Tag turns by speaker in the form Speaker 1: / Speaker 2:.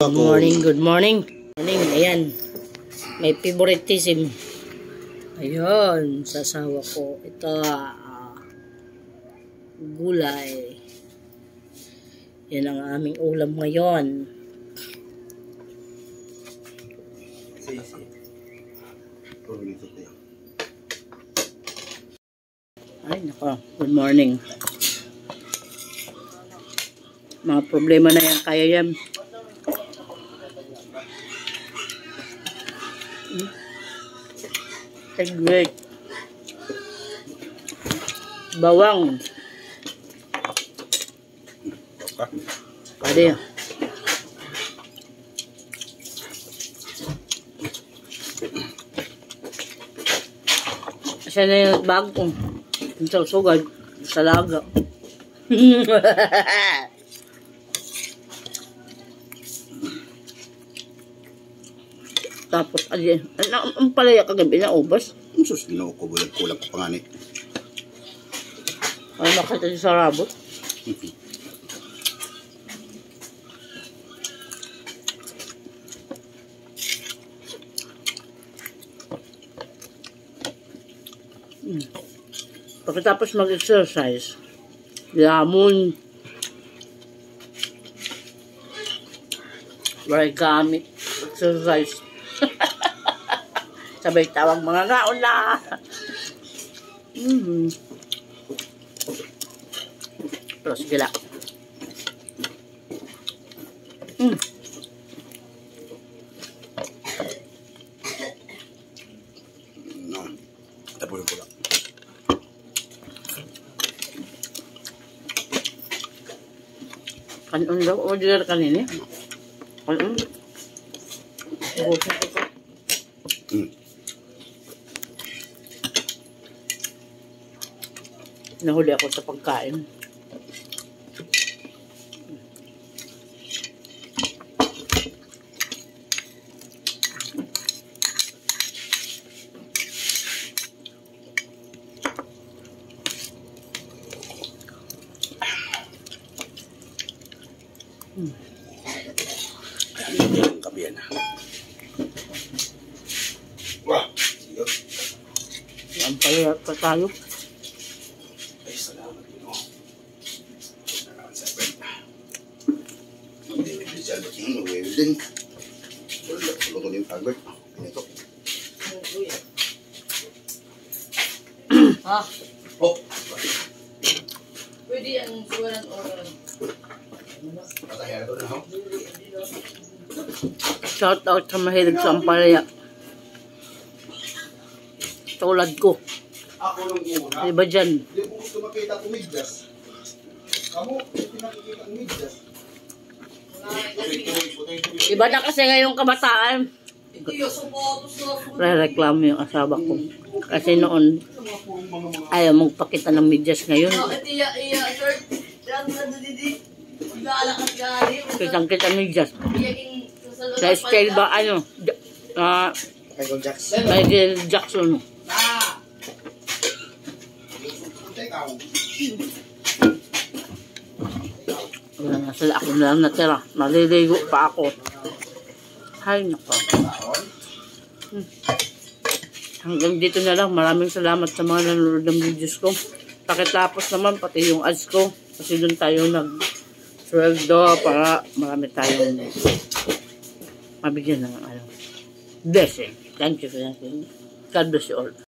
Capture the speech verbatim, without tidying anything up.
Speaker 1: Good morning, good morning. Morning, ayan. May favoritism. Ayun, sasawa ko. Ito, uh, gulay. Yan ang aming ulam ngayon. Ay, nako. Good morning. Mga problema na yan, kaya yan. Great. Bawang. Pwede. Kasi na yung bag ko. Yung sugad. Sa laga. Tapos, alin, ang palaya kagabi na ubas.
Speaker 2: Ang sus, ginoo ko, bulag kulang ko pa nga ni.
Speaker 1: Ay, makita sa rabot. hmm. Pagkatapos mag-exercise, lamon, origami, exercise. Sabay tawag mga ngaon na. Mm-hmm. Pero sige lang. Mm.
Speaker 2: No. Tapos ko lang.
Speaker 1: Kanon daw. Order kanini. Kanon. Bukas ko.
Speaker 2: Hmm.
Speaker 1: Nahuli ako sa pagkain. Hmm.
Speaker 2: Ang kabiyan na. Wah! Sige.
Speaker 1: Yan pala pa tayo.
Speaker 2: Ay, salamat din mo. Salamat sa friend. Hindi may bisal. Ano, welding. Wala, luto din yung tagbert. Ganito.
Speaker 1: Ha?
Speaker 2: Oh!
Speaker 1: Pwede ang suwalan oral.
Speaker 2: Patahera to na, ha?
Speaker 1: Shout out sa mahilig sa ampalaya. Tulad ko.
Speaker 2: Ako nung una.
Speaker 1: Diba dyan?
Speaker 2: Hindi ko gusto makita kumigdas. Kamu, hindi nakikita kumigdas.
Speaker 1: Iba na kasi ngayong kabataan. Re-reklamo yung asawa ko. Kasi noon, ayaw magpakita ng medyas ngayon. Kitang-kita medyas. Sa style ba, ano, uh,
Speaker 2: Michael Jackson.
Speaker 1: Michael Jackson. Wala na sila, ako na lang natira. Maliligo pa ako. Hay, nako. Hmm. Hanggang dito na lang. Maraming salamat sa mga nanonood ng videos ko. Pakitapos naman, pati yung ads ko. Kasi doon tayo nag-sweldo para marami tayong mabigyan ng ano, blessing. Thank you for that. God bless you all.